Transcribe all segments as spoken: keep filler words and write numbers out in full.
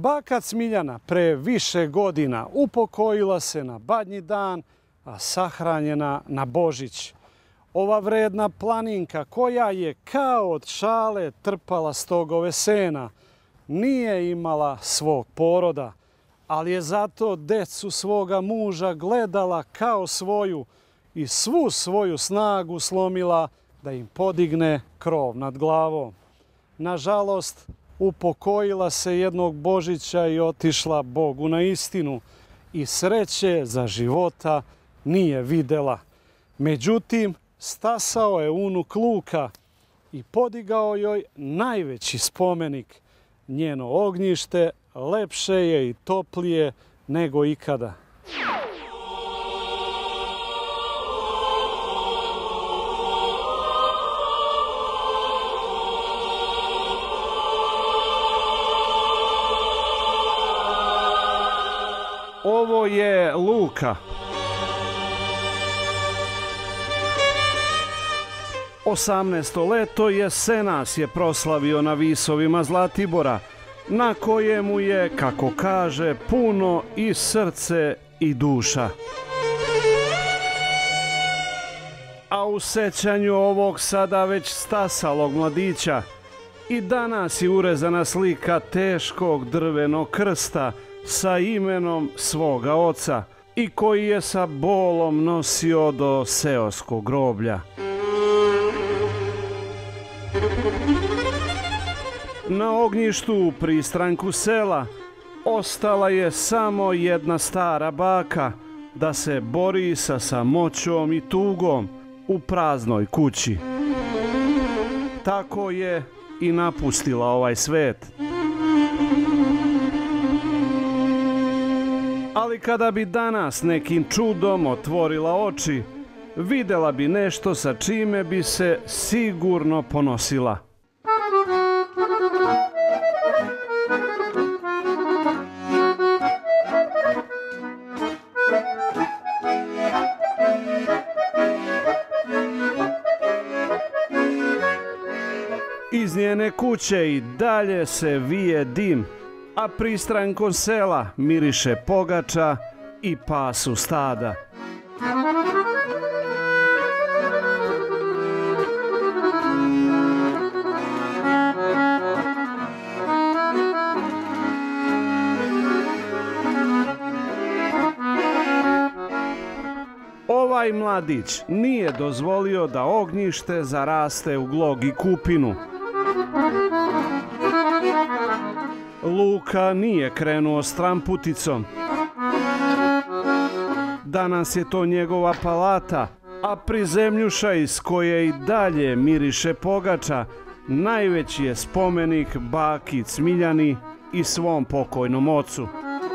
Baka Cmiljana pre više godina upokojila se na Badnji dan, a sahranjena na Božić. Ova vredna planinka koja je kao od šale trpala stogove sena, nije imala svog poroda, ali je zato decu svoga muža gledala kao svoju i svu svoju snagu slomila da im podigne krov nad glavom. Nažalost, upokojila se jednog Božića i otišla Bogu na istinu i sreće za života nije videla. Međutim, stasao je unuk Luka i podigao joj najveći spomenik. Njeno ognjište lepše je i toplije nego ikada. Ovo je Luka. Osamnaesto leto jesenas je proslavio na visovima Zlatibora, na kojemu je, kako kaže, puno i srce i duša. A u sećanju ovog sada već stasalog mladića i danas je urezana slika teškog drvenog krsta sa imenom svoga oca i koji je sa bolom nosio do seoskog groblja. Na ognjištu u pristranku sela ostala je samo jedna stara baka da se bori sa samoćom i tugom u praznoj kući. Tako je i napustila ovaj svet. Ali kada bi danas nekim čudom otvorila oči, videla bi nešto sa čime bi se sigurno ponosila. Iz njene kuće i dalje se vije dim, a pristrankom sela miriše pogača i pasu stada. Ovaj mladić nije dozvolio da ognjište zaraste u glog i kupinu. Luka nije krenuo stramputicom. Danas je to njegova palata, a prizemljuša iz koje i dalje miriše pogača najveći je spomenik baki Cmiljani i svom pokojnom ocu.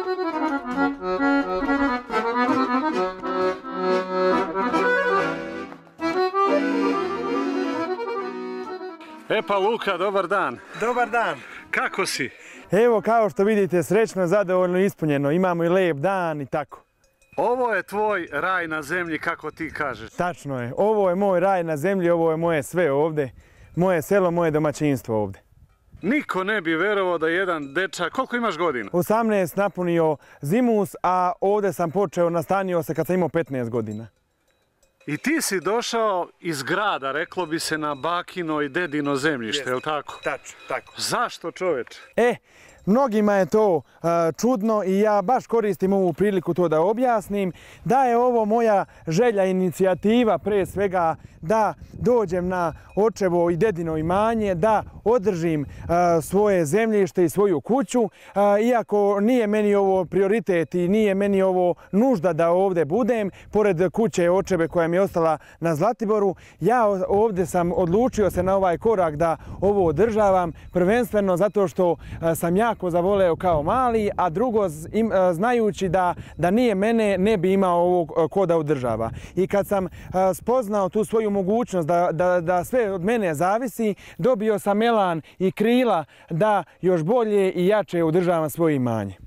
E pa Luka, dobar dan. Dobar dan. Kako si? Evo, kao što vidite, srećno, zadovoljno, ispunjeno. Imamo i lijep dan i tako. Ovo je tvoj raj na zemlji, kako ti kažeš. Tačno je. Ovo je moj raj na zemlji, ovo je moje sve ovdje. Moje selo, moje domaćinstvo ovdje. Niko ne bi verovao da jedan dečak, koliko imaš godina? osamnaest napunio zimus, a ovdje sam počeo, nastanio se kad sam imao petnaest godina. I ti si došao iz grada, reklo bi se, na bakino i dedino zemljište, je li tako? Tačno, tako. Zašto, čoveče? E, mnogima je to uh, čudno i ja baš koristim ovu priliku to da objasnim, da je ovo moja želja, inicijativa pre svega da dođem na očevo i dedino imanje, da održim uh, svoje zemljište i svoju kuću, uh, iako nije meni ovo prioritet i nije meni ovo nužda da ovdje budem, pored kuće očeve koja mi je ostala na Zlatiboru, ja ovdje sam odlučio se na ovaj korak da ovo održavam, prvenstveno zato što uh, sam jako zavoleo kao mali, a drugo im, uh, znajući da, da nije mene, ne bi imao ovog uh, ko da održava. I kad sam uh, spoznao tu svoju mogućnost da, da, da sve od mene zavisi, dobio sam elan i krila da još bolje i jače održavam svoje imanje.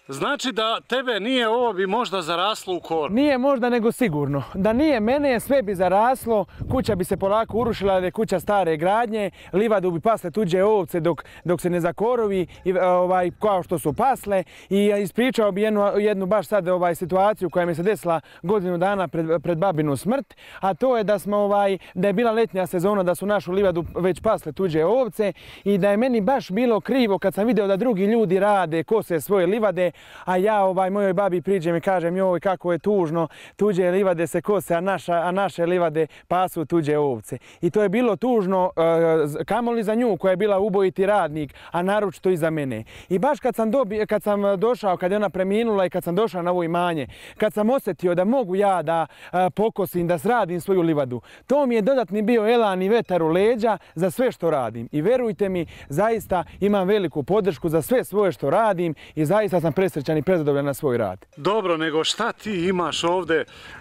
Znači da tebe nije ovo bi možda zaraslo u korov? Nije možda, nego sigurno. Da nije mene, sve bi zaraslo, kuća bi se polako urušila, jer je kuća stare gradnje, livadu bi pasle tuđe ovce dok, dok se ne zakorovi, i, ovaj, kao što su pasle. I ispričao bi jednu, jednu baš sad ovaj, situaciju koja mi se desila godinu dana pred, pred babinu smrt, a to je da smo ovaj, da je bila letnja sezona, da su našu livadu već pasle tuđe ovce i da je meni baš bilo krivo kad sam vidio da drugi ljudi rade, kose svoje livade, a ja ovaj, mojoj babi priđem i kažem joj kako je tužno, tuđe livade se kose, a, naša, a naše livade pasu tuđe ovce. I to je bilo tužno, uh, kamoli za nju koja je bila ubojiti radnik, a naročito i za mene. I baš kad sam, dobi, kad sam došao, kad je ona preminula i kad sam došao na ovo imanje, kad sam osjetio da mogu ja da uh, pokosim, da sradim svoju livadu, to mi je dodatni bio elan i vetar u leđa za sve što radim. I verujte mi, zaista imam veliku podršku za sve svoje što radim i zaista sam presrećan i prezadovoljan na svoj rad. Dobro, nego šta ti imaš ovdje?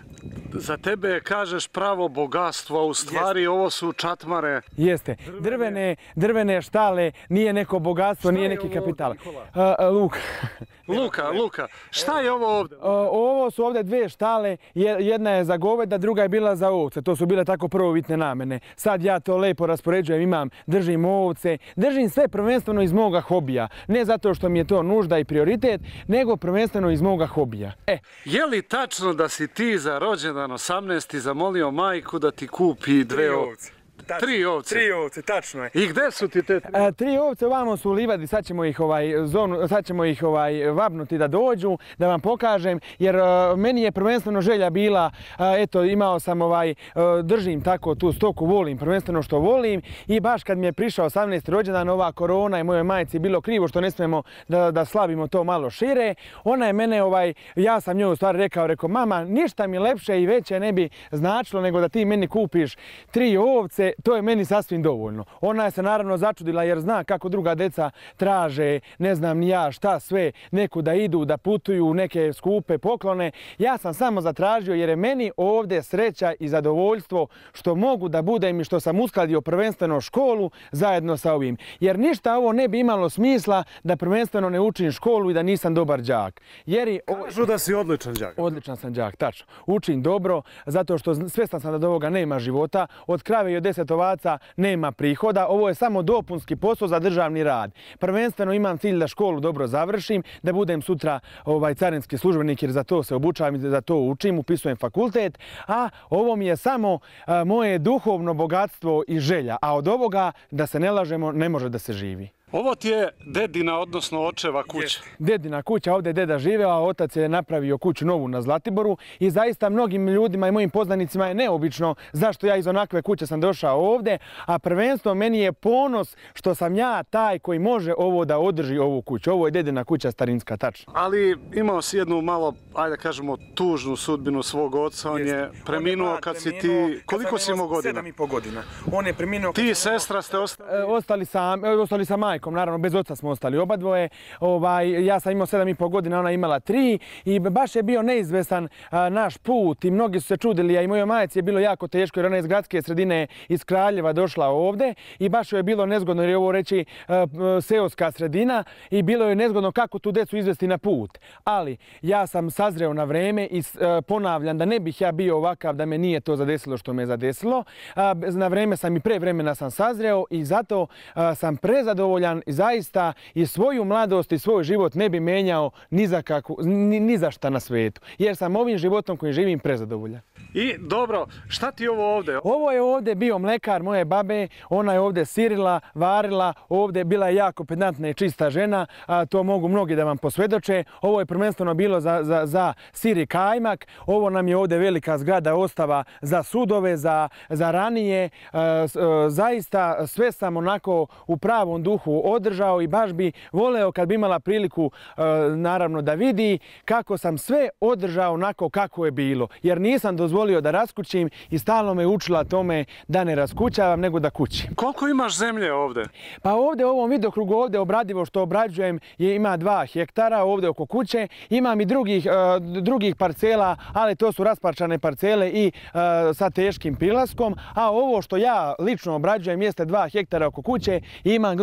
Za tebe kažeš pravo bogatstvo, a u stvari Jeste. Ovo su čatmare. Jeste. Drvene, drvene štale, nije neko bogatstvo, šta nije neki kapital. Uh, Luka. Luka, Luka. Šta je ovo ovdje? Uh, ovo su ovdje dve štale, jedna je za goveda, druga je bila za ovce. To su bile tako prvobitne namene. Sad ja to lepo raspoređujem, imam, držim ovce, držim sve prvenstveno iz moga hobija. Ne zato što mi je to nužda i prioritet, nego prvenstveno iz moga hobija. E. Je li tačno da si ti za rođendan osamnaesti zamolio majku da ti kupi dve ovce? Tačno. Tri ovce. Tri ovce, tačno je. I gde su ti te tri? A, tri ovce ovamo su u livadi, sad ćemo ih ovaj zonu, sad ćemo ih ovaj vabnuti da dođu, da vam pokažem, jer a, meni je prvenstveno želja bila, a, eto imao sam ovaj a, držim tako tu stoku, volim prvenstveno što volim i baš kad mi je prišao osamnaesti rođendan, ova korona i mojoj majci bilo krivo što ne smijemo da da slavimo to malo šire. Ona je mene ovaj ja sam njoj u stvari rekao, rekao mama, ništa mi lepše i veće ne bi značilo nego da ti meni kupiš tri ovce. To je meni sasvim dovoljno. Ona je se naravno začudila jer zna kako druga deca traže, ne znam ni ja šta sve, neku da idu, da putuju, neke skupe poklone. Ja sam samo zatražio jer je meni ovdje sreća i zadovoljstvo što mogu da budem i što sam uskladio prvenstveno školu zajedno sa ovim. Jer ništa ovo ne bi imalo smisla da prvenstveno ne učim školu i da nisam dobar đak. Jer i... Kažu da si odličan đak. Odličan sam đak, tačno. Učim dobro zato što svjestan sam da do ovoga nema života. Od krave i od deset ovaca nema prihoda. Ovo je samo dopunski posao za državni rad. Prvenstveno imam cilj da školu dobro završim, da budem sutra ovaj carinski službenik jer za to se obučavam i za to učim, upisujem fakultet, a ovo mi je samo a, moje duhovno bogatstvo i želja, a od ovoga, da se ne lažemo, ne može da se živi. Ovo ti je dedina, odnosno očeva kuća. Dedina kuća, ovdje je deda živeo, a otac je napravio kuću novu na Zlatiboru i zaista mnogim ljudima i mojim poznanicima je neobično zašto ja iz onakve kuće sam došao ovdje, a prvenstveno meni je ponos što sam ja taj koji može ovo da održi ovu kuću. Ovo je dedina kuća starinska, tačno. Ali imao si jednu malo, ajde da kažemo, tužnu sudbinu svog oca. On je preminuo kad si ti... Koliko si imao godina? Sedam i po godina. On je preminuo... Ti i sestra ste ostali? Ostali sam, ostali sam majkom. Naravno, bez oca smo ostali oba dvoje. Ovaj, ja sam imao sedam i po godina, ona imala tri i baš je bio neizvestan a, naš put i mnogi su se čudili, a i mojoj majci je bilo jako teško jer ona iz gradske sredine iz Kraljeva došla ovdje i baš je bilo nezgodno jer je ovo reći a, seoska sredina i bilo je nezgodno kako tu decu izvesti na put. Ali ja sam sazreo na vreme i a, ponavljam da ne bih ja bio ovakav da me nije to zadesilo što me zadesilo. A, na vreme sam i pre vremena sam sazreo i zato a, sam prezadovoljan i zaista i svoju mladost i svoj život ne bi menjao ni za, kakvu, ni, ni za šta na svijetu. Jer sam ovim životom kojim živim prezadovoljan. I dobro, šta ti je ovo ovdje? Ovo je ovdje bio mlekar moje babe, ona je ovdje sirila, varila, ovdje bila je jako pedantna i čista žena, a to mogu mnogi da vam posvjedoče. Ovo je prvenstveno bilo za, za, za sir i kajmak, ovo nam je ovdje velika zgrada ostava za sudove, za, za ranije. A, a, zaista sve sam onako u pravom duhu održao i baš bi voleo kad bi imala priliku a, naravno da vidi kako sam sve održao onako kako je bilo. Jer nisam dozvolio da raskućim i stalno me učila tome da ne raskućavam nego da kućim. Koliko imaš zemlje ovdje? Pa ovdje u ovom vidokrugu ovdje obradivo što obrađujem je, ima dva hektara ovdje oko kuće. Imam i drugih, uh, drugih parcela, ali to su rasparčane parcele i uh, sa teškim prilaskom. A ovo što ja lično obrađujem jeste dva hektara oko kuće i imam dole kao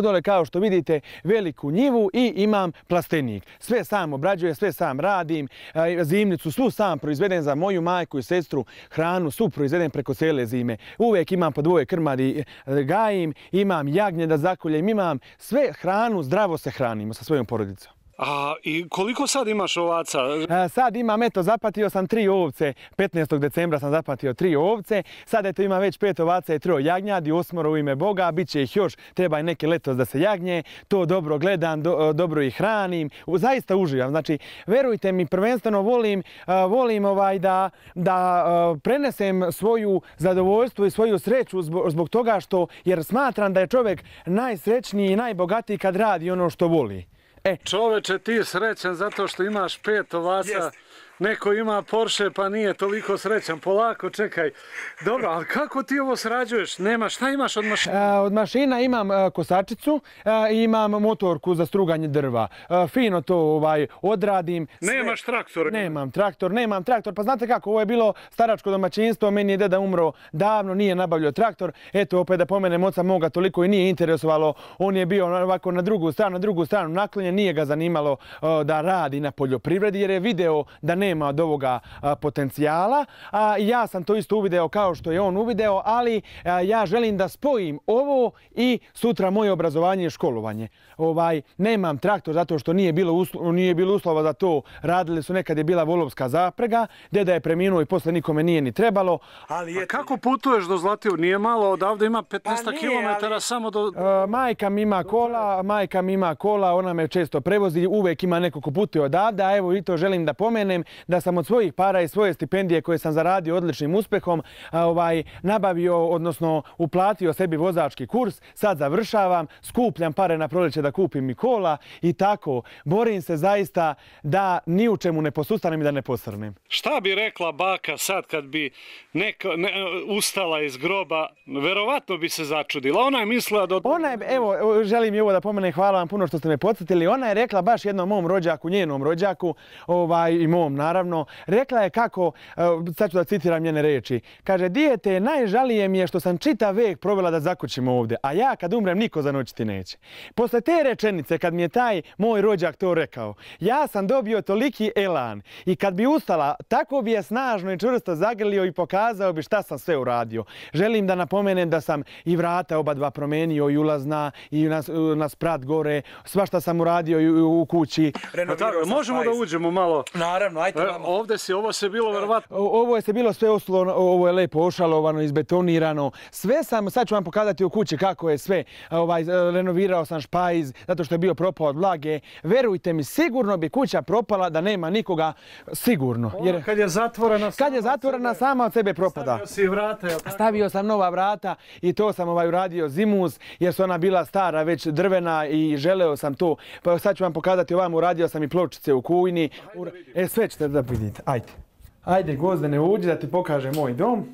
kao što vidite, veliku njivu i imam plastenik. Sve sam obrađujem, sve sam radim, zimnicu svu sam proizvedem za moju majku i sestru, hranu svu proizvedem preko cijele zime. Uvijek imam po dvoje krmadi gajim, imam jagnje da zakoljem, imam sve hranu, zdravo se hranimo sa svojom porodicom. A i koliko sad imaš ovaca? A, sad imam, eto, zapatio sam tri ovce, petnaestog decembra sam zapatio tri ovce, sad eto ima već pet ovaca i troje jagnjadi, osmoro u ime Boga, bit će ih još, treba i neki letos da se jagnje, to dobro gledam, do, dobro ih hranim, zaista uživam, znači, verujte mi, prvenstveno volim, a, volim ovaj da, da a, prenesem svoju zadovoljstvo i svoju sreću zbog, zbog toga što, jer smatram da je čovjek najsrećniji i najbogatiji kad radi ono što voli. E. Čoveče, ti srećan zato što imaš pet ovaca, yes. Neko ima Porsche pa nije toliko srećan, polako čekaj. Dobro, ali kako ti ovo srađuješ? Nema, šta imaš od mašina? A, od mašina imam a, kosačicu a, i imam motorku za struganje drva. A, fino to ovaj, odradim. Sve. Nemaš traktor? Nemam traktor, nemam traktor. Pa znate kako, ovo je bilo staračko domaćinstvo, meni je deda umro davno, nije nabavljao traktor. Eto, opet da pomenem, oca moga toliko i nije interesovalo. On je bio ovako na drugu stranu, na drugu stranu naklonjen, nije ga zanimalo a, da radi na poljoprivredi jer je video da nema od ovoga a, potencijala. A, ja sam to isto uvideo kao što je on uvideo, ali a, ja želim da spojim ovo i sutra moje obrazovanje i školovanje. Ovaj, nemam traktor zato što nije bilo, uslo, nije bilo uslova za to. Radili su, nekad je bila volovska zaprega, deda je preminuo i posle nikome nije ni trebalo. Ali je... kako putuješ do Zlatiju? Nije malo, odavde ima petnaest kilometara ali... samo do... A, majka mi ima kola, majka mi ima kola, ona me često prevozi, uvek ima neko ko putuje odavde, a evo i to želim da pomenem da sam od svojih para i svoje stipendije koje sam zaradio odličnim uspehom a, ovaj, nabavio, odnosno uplatio sebi vozački kurs, sad završavam, skupljam pare na proljeće da kupim mi kola i tako, borim se zaista da ni u čemu ne posustanem i da ne posrnem. Šta bi rekla baka sad kad bi neka, ne, ustala iz groba, verovatno bi se začudila, ona je mislila da... Ona je, evo, želim i ovo da pomenem, hvala vam puno što ste me podsjetili, ona je rekla baš jednom mom rođaku, njenom rođaku, ovaj, i mom naravno, rekla je kako, sad ću da citiram njene reči, kaže, dijete, najžalije mi je što sam čitav vek provela da zakućim ovdje, a ja kad umrem niko zanoćiti neće. Posle te rečenice, kad mi je taj moj rođak to rekao, ja sam dobio toliki elan i kad bi ustala, tako bi je snažno i čvrsto zagrlio i pokazao bi šta sam sve uradio. Želim da napomenem da sam i vrata oba dva promenio i ulazna i na, na sprat gore, svašta sam uradio i u kući. Tako, možemo da uđemo malo? Naravno, ajte vamo. Ovdje si, ovo se bilo verovatno... Ovo je se bilo sve oslo, ovo je lepo ošalovano, izbetonirano. Sve sam, sad ću vam pokazati u kući kako je sve. Ovaj, renovirao sam špajz, zato što je bio propao od vlage. Verujte mi, sigurno bi kuća propala da nema nikoga, sigurno. Jer kad je zatvorena, kad je zatvorena sama od sebe propada. Stavio si vrata, je li tako? Stavio sam nova vrata i to sam ovaj uradio zimus, jer su ona bila stara, već drvena i želeo sam to. Pa sad ću vam pokazati ovamo, uradio sam i pločice u kujni. E, sve ćete da vidite, ajde. Ajde, Gozdane, uđi da ti pokažem moj dom.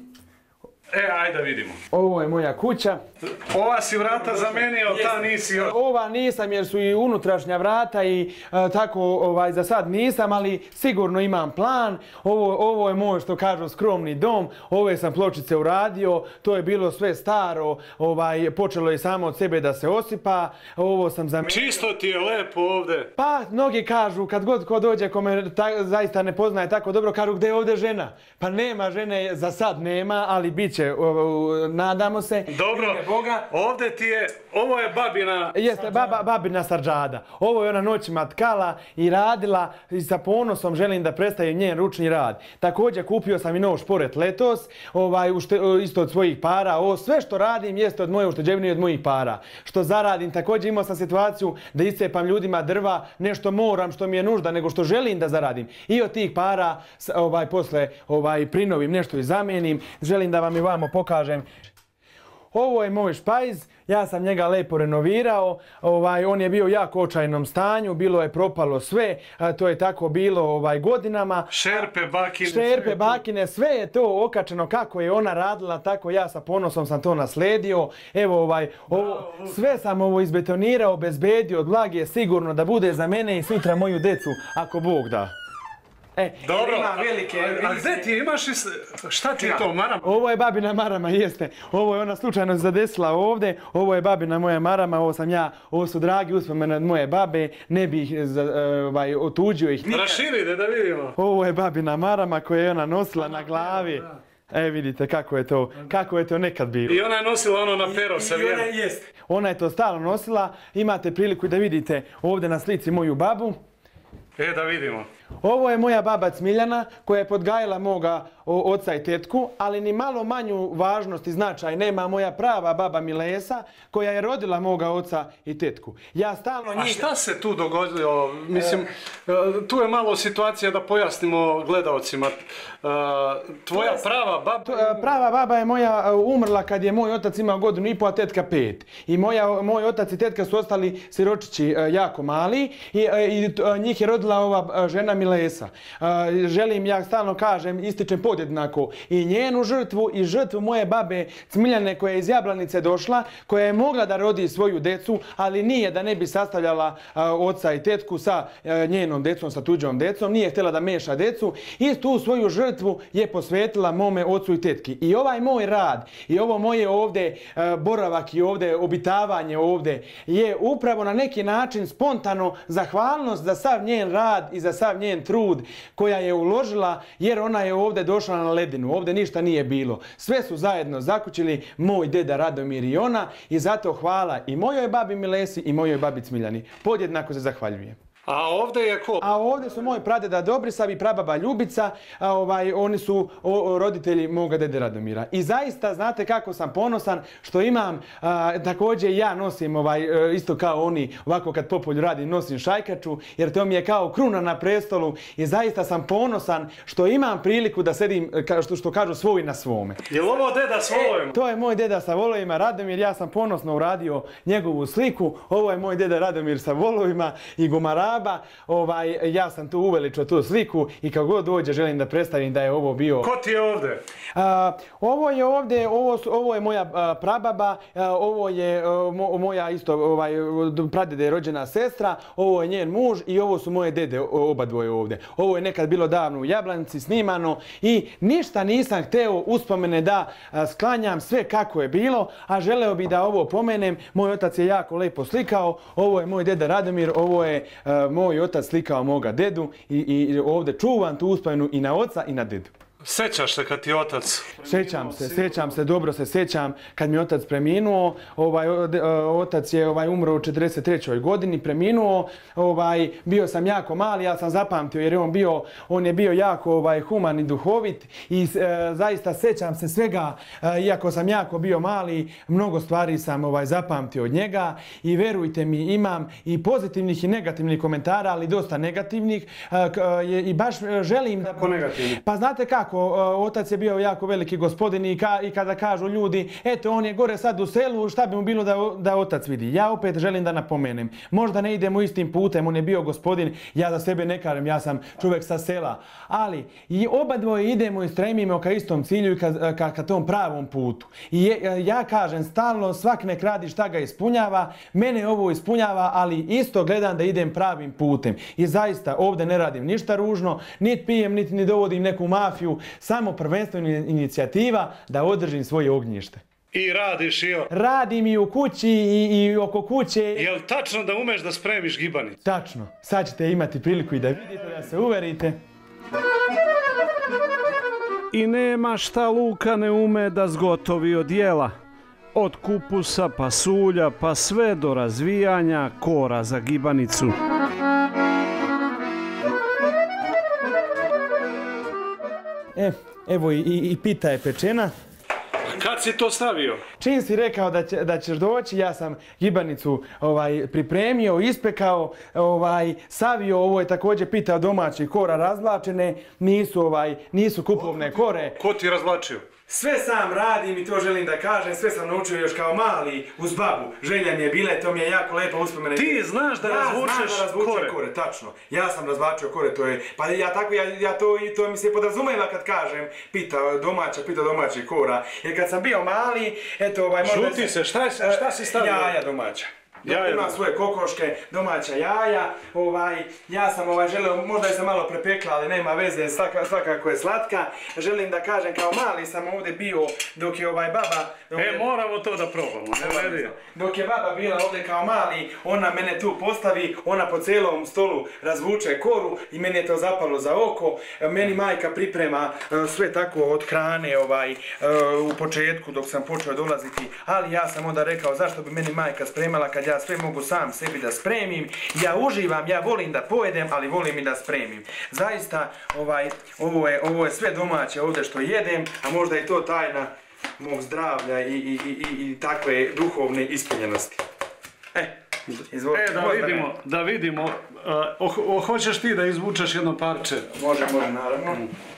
E, ajde da vidimo. Ovo je moja kuća. Ova si vrata zamenio, ta nisi... Ova nisam jer su i unutrašnja vrata i a, tako ovaj, za sad nisam, ali sigurno imam plan. Ovo, ovo je moj, što kažu, skromni dom. Ove sam pločice uradio, to je bilo sve staro, ovaj, počelo je samo od sebe da se osipa. Ovo sam zamenio. Čisto ti je lepo ovdje. Pa, mnogi kažu, kad god ko dođe, ko me ta, zaista ne poznaje tako dobro, kažu gdje je ovdje žena? Pa nema žene, za sad nema, ali bit će, nadamo se. Dobro, Boga. Ovdje ti je, ovo je babina... Jeste, baba, babina sarđada. Ovo je ona noćima tkala i radila i sa ponosom želim da predstavim njen ručni rad. Također kupio sam i nov šporet letos, ovaj, ušte, isto od svojih para. Ovo sve što radim jeste od moje ušteđevine i od mojih para. Što zaradim, također imao sam situaciju da iscepam ljudima drva, nešto moram što mi je nužda, nego što želim da zaradim. I od tih para ovaj, posle ovaj, prinovim nešto i zamenim. Želim da vam i vamo pokažem. Ovo je moj špajz, ja sam njega lepo renovirao, ovaj, on je bio u jako očajnom stanju, bilo je propalo sve, a to je tako bilo ovaj, godinama. Šerpe, bakine. Šerpe, sve bakine, sve je to okačeno kako je ona radila, tako ja sa ponosom sam to nasledio. Evo, ovaj, ovo, sve sam ovo izbetonirao, bezbedio od vlage, sigurno da bude za mene i sutra moju decu, ako Bog da. E, Dobro, ima velike... a, a gdje ti imaš, i s- šta ti je to, marama? Ovo je babina marama, jeste. Ovo je ona slučajno zadesila ovdje. Ovo je babina moja marama, ovo sam ja, ovo su dragi uspomene od moje babe. Ne bih ih za- ovaj, otuđio ih nikad. Raširite da vidimo. Ovo je babina marama koju je ona nosila na glavi. E, vidite kako je to, kako je to nekad bilo. I ona je nosila ono na pero sa I ona vijem. jest. Ona je to stalno nosila. Imate priliku da vidite ovdje na slici moju babu. E, da vidimo. Ovo je moja baba Cmiljana koja je podgajala moga o, oca i tetku, ali ni malo manju važnost i značaj nema moja prava baba Milesa koja je rodila moga oca i tetku. Ja stalno A njih... šta se tu dogodilo? Mislim, e, tu je malo situacija da pojasnimo gledaocima. E, Tvoja prava baba... To, e, Prava baba je moja e, umrla kad je moj otac imao godinu i po, a tetka pet. I moja, moj otac i tetka su ostali siročići e, jako mali i, e, i t- e, njih je rodila ova e, žena Milesa. E, Želim, ja stalno kažem, ističem podjednako i njenu žrtvu i žrtvu moje babe Cmiljane koja je iz Jablanice došla, koja je mogla da rodi svoju decu, ali nije da ne bi sastavljala e, oca i tetku sa e, njenom decom, sa tuđom decom, nije htjela da meša decu i tu svoju žrtvu je posvetila mome ocu i tetki. I ovaj moj rad i ovo moje ovdje e, boravak i ovdje obitavanje ovdje je upravo na neki način spontano zahvalnost za sav njen rad i za sav njen trud koja je uložila, jer ona je ovdje došla na ledinu, ovdje ništa nije bilo. Sve su zajedno zakućili moj deda Radomir i ona i zato hvala i mojoj babi Milesi i mojoj babi Cmiljani. Podjednako se zahvaljujem. A ovdje je ko? A ovdje su moj pradeda Dobrisav i prababa Ljubica, a ovaj, oni su o, o, roditelji moga dede Radomira. I zaista znate kako sam ponosan što imam, a, također ja nosim ovaj, isto kao oni, ovako kad popolju radim nosim šajkaču, jer to mi je kao kruna na prestolu i zaista sam ponosan što imam priliku da sedim, ka, što, što kažu, svoj na svome. Je li ovo deda s volovima? To je moj deda sa volovima Radomir, ja sam ponosno uradio njegovu sliku. Ovo je moj deda Radomir sa volovima i gumaraba. Ovaj, ja sam tu uveličao tu sliku i kako god dođe želim da predstavim da je ovo bio... Ko ti je ovdje? A, ovo je ovdje, ovo, su, ovo je moja a, prababa, a, ovo je a, mo, moja isto ovaj, pradede rođena sestra, ovo je njen muž i ovo su moje dede oba dvoje ovdje. Ovo je nekad bilo davno u Jablanici snimano i ništa nisam hteo uspomene da a, sklanjam sve kako je bilo, a želeo bi da ovo pomenem. Moj otac je jako lepo slikao, ovo je moj deda Radomir, ovo je a, moj otac slikao moga dedu i, i ovdje čuvam tu uspomenu i na oca i na dedu. Sećaš se kad ti otac? Sjećam se, sjećam se, dobro se sjećam kad mi je otac preminuo. Ovaj, otac je ovaj, umro u četrdeset trećoj godini, preminuo. Ovaj, bio sam jako mali, ja sam zapamtio jer je on bio, on je bio jako ovaj, human i duhovit i e, zaista sjećam se svega, e, iako sam jako bio mali, mnogo stvari sam ovaj, zapamtio od njega i verujte mi, imam i pozitivnih i negativnih komentara, ali dosta negativnih e, k, e, i baš želim da... Kako negativni? Pa znate kako? Otac je bio jako veliki gospodin i, ka, i kada kažu ljudi, eto on je gore sad u selu, šta bi mu bilo da, da otac vidi? Ja opet želim da napomenem, možda ne idemo istim putem, on je bio gospodin, ja za sebe ne kažem, ja sam čovjek sa sela, ali i oba dvoje idemo i stremimo ka istom cilju i ka, ka, ka tom pravom putu. I je, ja kažem stalno, svak nek radi šta ga ispunjava, mene ovo ispunjava, ali isto gledam da idem pravim putem. I zaista ovdje ne radim ništa ružno, niti pijem, niti ni dovodim neku mafiju, samo prvenstveno inicijativa da održim svoje ognjište. I radiš i o... Radim i u kući i, i oko kuće. Je li tačno da umeš da spremiš gibanicu? Tačno. Sad ćete imati priliku i da vidite, da se uverite. I nema šta Luka ne ume da zgotovi od jela. Od kupusa, pasulja, pa sve do razvijanja kora za gibanicu. E, evo i, i, i pita je pečena. Kad si to stavio? Čim si rekao da, će, da ćeš doći, ja sam gibanicu ovaj, pripremio, ispekao, ovaj, savio, ovo je također pita domaćih kora razvlačene, nisu, ovaj, nisu kupovne kore. Ko ti razvlačio? Sve sam radim i to želim da kažem, sve sam naučio još kao mali uz babu. Želja mi je bila i to mi je jako lepa uspomena. Ti znaš da ja razvučeš znam da razvučem kore. kore, tačno. Ja sam razvlačio kore, to je, pa ja tako, ja, ja to, i to mi se podrazumeva kad kažem, pita domaća, pita domaćih kora. Jer kad sam bio mali, eto ovaj... Žuti se, šta, šta si stavio? Jaja domaća. Jaja. Ima svoje kokoške, domaća jaja. Ovaj, ja sam ovaj, želio, možda je sam malo prepekla, ali nema veze, svaka, svakako je slatka. Želim da kažem, kao mali sam ovdje bio dok je ovaj baba... Dok E, je, moramo to da probamo, ne vredi. Dok je baba bila ovdje kao mali, ona mene tu postavi, ona po cijelom stolu razvuče koru i meni je to zapalo za oko. Meni majka priprema uh, sve tako od hrane ovaj, uh, u početku dok sam počeo dolaziti, ali ja sam onda rekao zašto bi meni majka spremala kad ja sve mogu sam sebi da spremim. Ja uživam, ja volim da pojedem, ali volim i da spremim. Zaista ovaj, ovo, je, ovo je sve domaće ovdje što jedem, a možda je to tajna mog zdravlja i, i, i, i takve duhovne ispunjenosti. E, izvolite. E, da vidimo, da vidimo. Uh, oh, oh, hoćeš ti da izvučeš jedno parče? Može, može, naravno.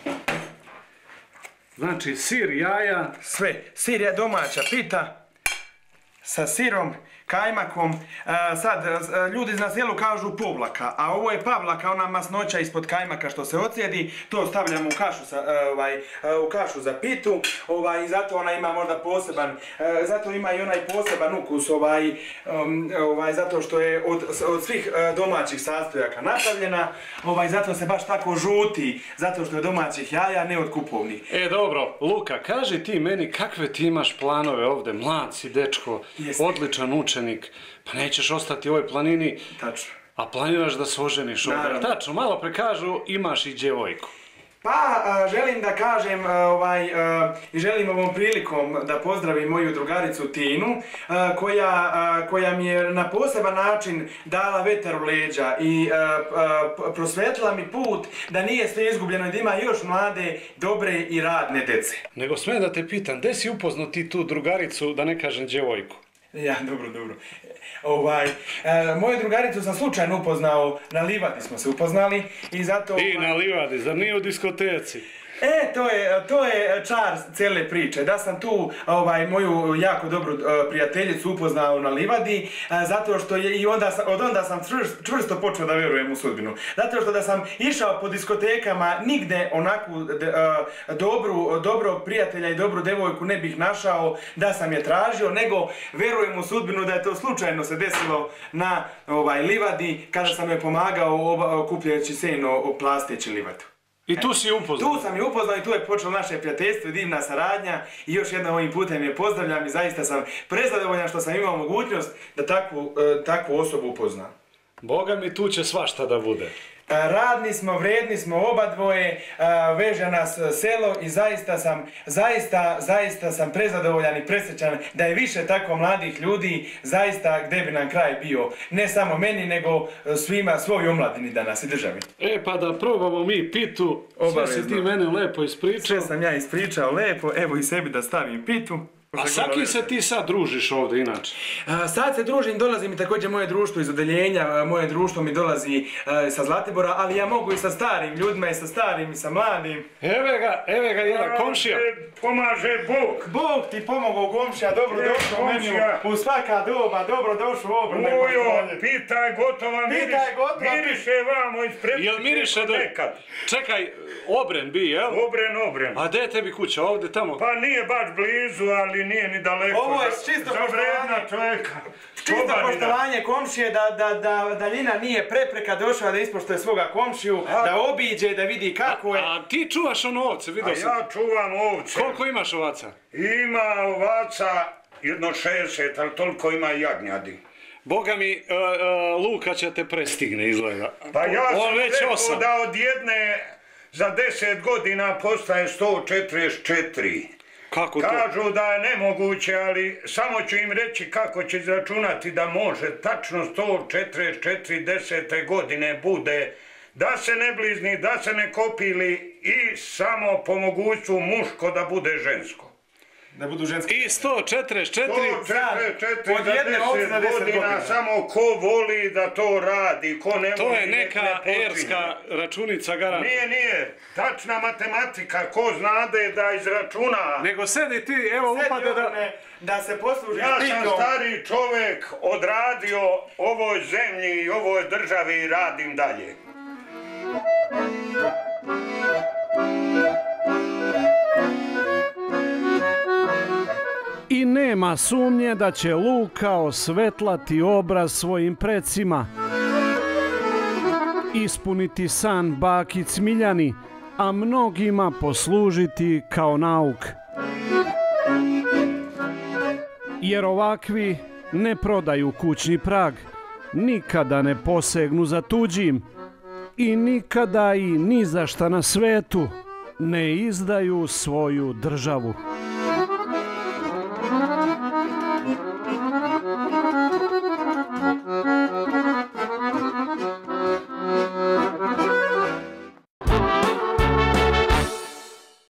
Znači, sir, jaja. Sve. Sir je domaća pita sa sirom, kajmakom. A, sad, a, ljudi na selu kažu povlaka, a ovo je pavlaka, ona masnoća ispod kajmaka što se ocijedi. To stavljamo u kašu, sa, a, ovaj, a, u kašu za pitu. Ovaj, zato ona ima možda poseban, a, zato ima i onaj poseban ukus, ovaj, um, ovaj, zato što je od, od svih a, domaćih sastojaka napravljena. Ovaj, zato se baš tako žuti, zato što je domaćih jaja, ne od kupovnih. E, dobro, Luka, kaži ti meni kakve ti imaš planove ovdje, mlad si, dečko, Jeste. odličan učenik, pa nećeš ostati u ovoj planini, Tačno. a planiraš da se oženiš ovdje. Naravno. Tačno, malo pre kažu, imaš i djevojku. Pa, a, želim da kažem a, ovaj, a, i želim ovom prilikom da pozdravim moju drugaricu Tinu, a, koja, a, koja mi je na poseban način dala vetar u leđa i a, a, prosvetila mi put da nije sve izgubljeno i da ima još mlade, dobre i radne dece. Nego smijem da te pitam, gdje si upoznao ti tu drugaricu, da ne kažem djevojku? Ja, dobro, dobro. Ovaj, e, moju drugaricu sam slučajno upoznao, na livadi smo se upoznali i zato... I na livadi, zar nije u diskoteci? E, to je, to je čar cijele priče, da sam tu ovaj, moju jako dobru uh, prijateljicu upoznao na livadi, uh, zato što je i onda, od onda sam čvrst, čvrsto počeo da vjerujem u sudbinu. Zato što da sam išao po diskotekama, nigde onakvu uh, dobru, dobrog prijatelja i dobru devojku ne bih našao da sam je tražio, nego vjerujem u sudbinu da je to slučajno se desilo na ovaj, livadi, kada sam je pomagao kupljajući seno plasteći livadu. I tu si upoznao? Tu sam je upoznao i tu je počelo naše prijateljstvo i divna saradnja i još jednom ovim putem je pozdravljam i zaista sam prezadovoljan što sam imao mogućnost da takvu, e, takvu osobu upoznam. Boga mi, tu će svašta da bude. Radni smo, vredni smo oba dvoje, veže nas selo i zaista sam, zaista, zaista sam prezadovoljan i presrećan da je više tako mladih ljudi, zaista gdje bi nam kraj bio. Ne samo meni, nego svima, svoj omladini danas i državi. E, pa da probamo mi pitu, sve si ti mene lepo ispričao. Sve sam ja ispričao lepo, evo i sebi da stavim pitu. A sa kim se ti sad družiš ovdje inače? A, sad se družim, dolazi mi također moje društvo iz odeljenja, moje društvo mi dolazi a, sa Zlatibora, ali ja mogu i sa starim ljudima, i sa starim, i sa mladim. Evo ga, evo ga jedan komšija. Pomaže Bog. Bog ti pomogao, komšija, dobro došao meni u svaka doba, dobro došao u obrne. Ujo, pitaj gotova miriš. Pitaj gotova. Miriše vamo ispred. Jel miriše do... Čekaj, obren bi, jel? Obren, obren. A gdje je tebi kuća, ovdje, tamo? Pa nije baš blizu, ali nije ni daleko. Ovo je čisto za vredna čovjeka. Čisto poštovanje komšije, da, da, da daljina nije prepreka, došao da ispoštuje svoga komšiju, a, da obiđe, da vidi kako je. A, a ti čuvaš ono ovce, vidio sam. A ja čuvam ovce. Koliko imaš ovaca? Ima ovaca jedno šezdeset, ali toliko ima i jagnjadi. Boga mi, uh, uh, Luka će te prestigne, izgleda. Pa ja On sam već rekao osam. da od jedne za deset godina postaje sto četrdeset četiri. Kako to? Kažu da je nemoguće, ali samo ću im reći kako će izračunati da može tačno sto četrdeset četiri desete godine bude, da se ne blizni, da se ne kopili i samo po mogućstvu muško da bude žensko. Da budu ženski. I sto četrdeset četiri sto četrdeset četiri od za jedne ovce za deset deset godina, godina. samo ko voli da to radi, ko ne To voli je nek neka ne počinje. erska računica garant. Nije, nije. Tačna matematika, ko znade da izračuna. Nego sedi ti, evo upade da... Da se posluži Ja sam pitom. stari čovjek, odradio ovoj zemlji i ovoj državi i radim dalje. I Nema sumnje da će Luka osvetlati obraz svojim precima, ispuniti san baki Cmiljani, a mnogima poslužiti kao nauk. Jer ovakvi ne prodaju kućni prag, nikada ne posegnu za tuđim i nikada i ni za šta na svetu ne izdaju svoju državu.